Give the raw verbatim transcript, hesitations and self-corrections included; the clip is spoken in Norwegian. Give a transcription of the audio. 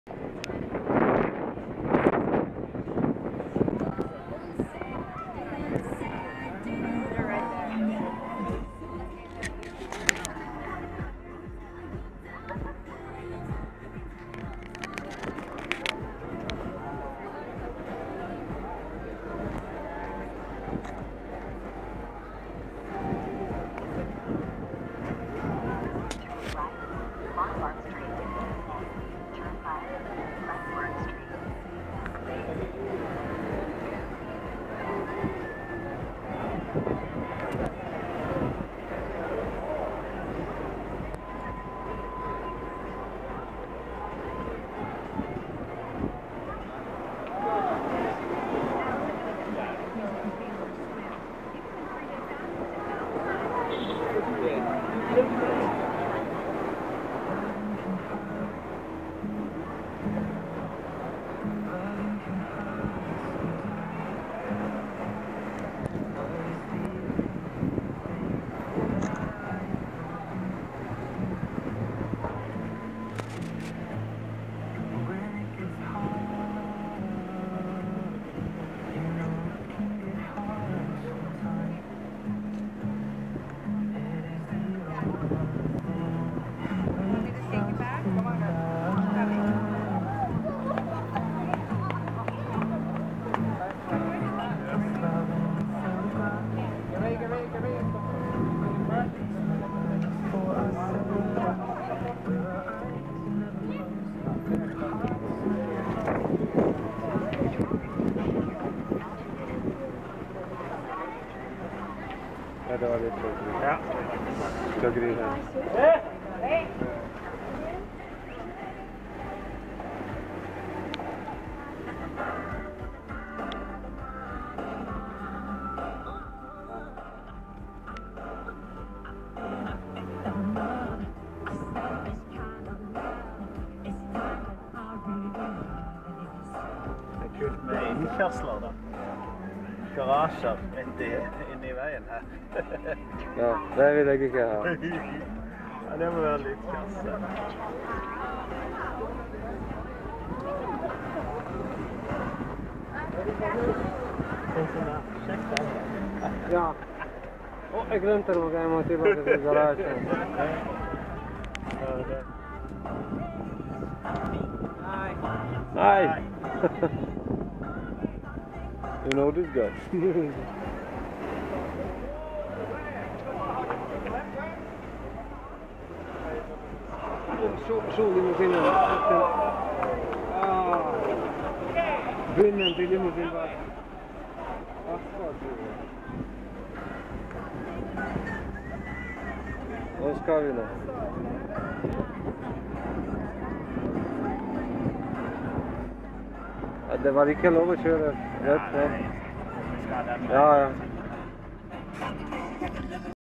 Ja, det var litt tøggeri. Ja. Tøggeri her. Det er kult med innkjørsler da. Garasjer inne i veien her. Ja, det vil jeg ikke ha. Ja, det må være litt kasse. Sånn som det. Sjekk den. Ja. Å, jeg glemte noe. Jeg må tilbake til garasjen. Ja, det. Nei! You know this guy. Se limousinen. Ah. Bunnen til limousinen var asfalt. Nå skal vi nå. Det var ikke lov å kjøre rett frem. Ja, ja.